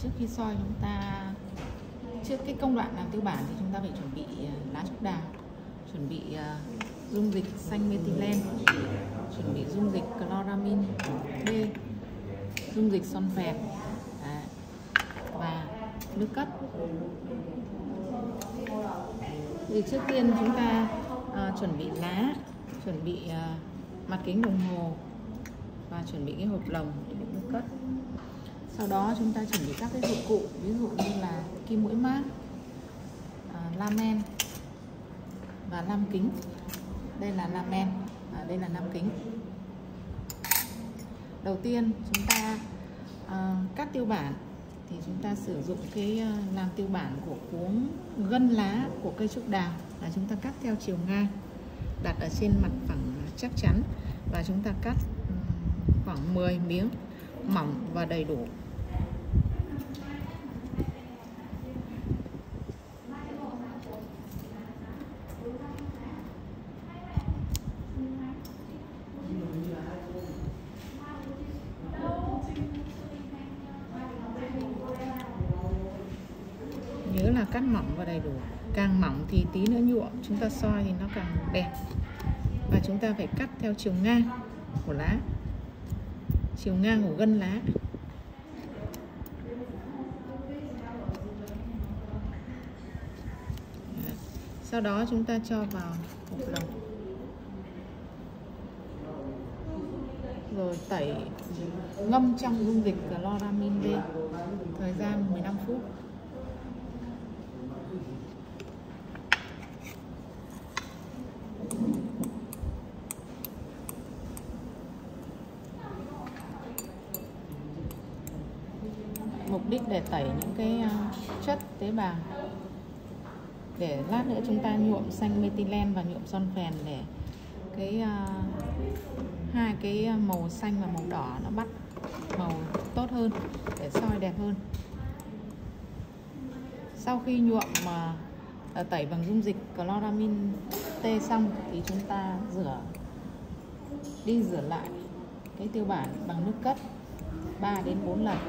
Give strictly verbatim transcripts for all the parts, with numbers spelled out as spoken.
trước khi soi chúng ta, trước cái công đoạn làm tiêu bản thì chúng ta phải chuẩn bị lá trúc đào, chuẩn bị uh, dung dịch xanh methylene, chuẩn bị dung dịch chloramine B, dung dịch son phèn và nước cất. Thì trước tiên chúng ta uh, chuẩn bị lá, chuẩn bị uh, mặt kính đồng hồ và chuẩn bị cái hộp lồng để đựng nước cất. Sau đó chúng ta chuẩn bị các cái dụng cụ, ví dụ như là kim mũi mát, uh, lamen và lam kính. Đây là lamen, à, đây là lam kính. Đầu tiên chúng ta uh, cắt tiêu bản thì chúng ta sử dụng cái uh, làm tiêu bản của cuống gân lá của cây trúc đào là chúng ta cắt theo chiều ngang, đặt ở trên mặt phẳng chắc chắn, và chúng ta cắt um, khoảng mười miếng mỏng và đầy đủ. Nhớ là cắt mỏng và đầy đủ, càng mỏng thì tí nữa nhuộm chúng ta soi thì nó càng đẹp. Và chúng ta phải cắt theo chiều ngang của lá, chiều ngang của gân lá. Sau đó chúng ta cho vào hộp lồng, rồi tẩy ngâm trong dung dịch chloramine B thời gian mười lăm phút. Mục đích để tẩy những cái chất tế bào, để lát nữa chúng ta nhuộm xanh methylene và nhuộm son phèn để cái uh, hai cái màu xanh và màu đỏ nó bắt màu tốt hơn, để soi đẹp hơn. Sau khi nhuộm mà uh, tẩy bằng dung dịch chloramine T xong thì chúng ta rửa, đi rửa lại cái tiêu bản bằng nước cất ba đến bốn lần.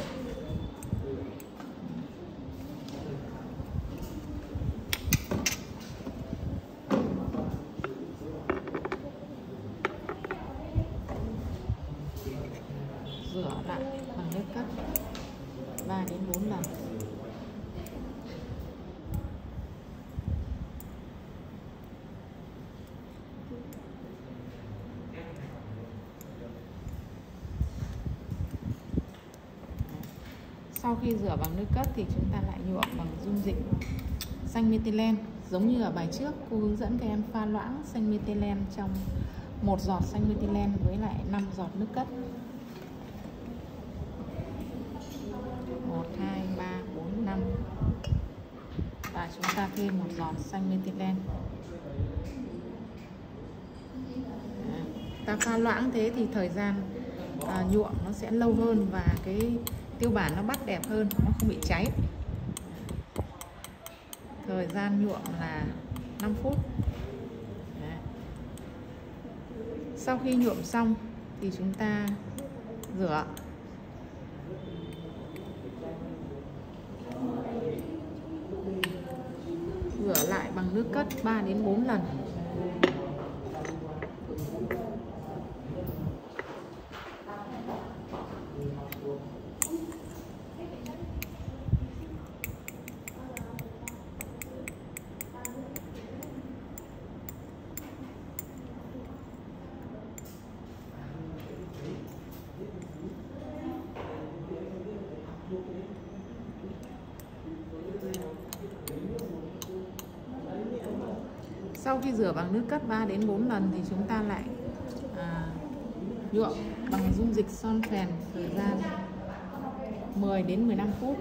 Rửa lại bằng nước cất ba đến bốn lần. Sau khi rửa bằng nước cất thì chúng ta lại nhuộm bằng dung dịch xanh methylene. Giống như ở bài trước, cô hướng dẫn các em pha loãng xanh methylene trong một giọt xanh methylene với lại năm giọt nước cất. một, hai, ba, bốn, năm. Và chúng ta thêm một giọt xanh methylene. Ta pha loãng thế thì thời gian à, nhuộm nó sẽ lâu hơn và cái tiêu bản nó bắt đẹp hơn, nó không bị cháy. Thời gian nhuộm là năm phút. Đấy. Sau khi nhuộm xong thì chúng ta rửa. Rửa lại bằng nước cất ba đến bốn lần. Sau khi rửa bằng nước cất ba đến bốn lần thì chúng ta lại à, nhuộm bằng dung dịch son phèn thời gian mười đến mười lăm phút.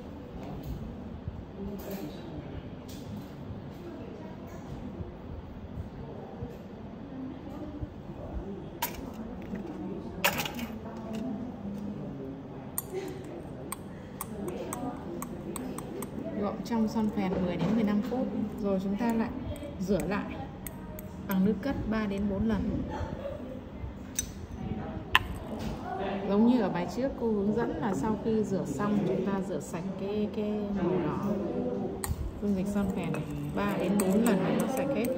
Nhuộm trong son phèn mười đến mười lăm phút, rồi chúng ta lại rửa lại bằng nước cất ba đến bốn lần. Giống như ở bài trước cô hướng dẫn là sau khi rửa xong chúng ta rửa sạch cái cái màu đỏ dung dịch son phèn ba đến bốn lần để nó sạch hết.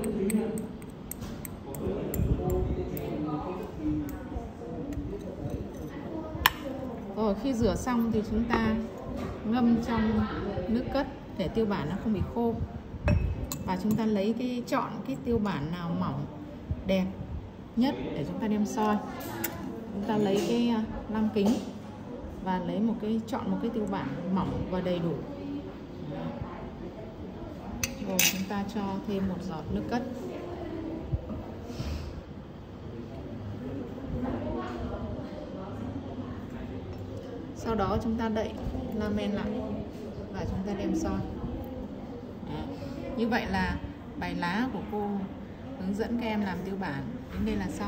Rồi khi rửa xong thì chúng ta ngâm trong nước cất để tiêu bản nó không bị khô. Và chúng ta lấy cái chọn cái tiêu bản nào mỏng đẹp nhất để chúng ta đem soi. Chúng ta lấy cái lăng kính và lấy một cái chọn một cái tiêu bản mỏng và đầy đủ. Rồi chúng ta cho thêm một giọt nước cất. Sau đó chúng ta đậy lamen lại và chúng ta đem soi. Đấy. Như vậy là bài lá của cô hướng dẫn các em làm tiêu bản đến đây là xong.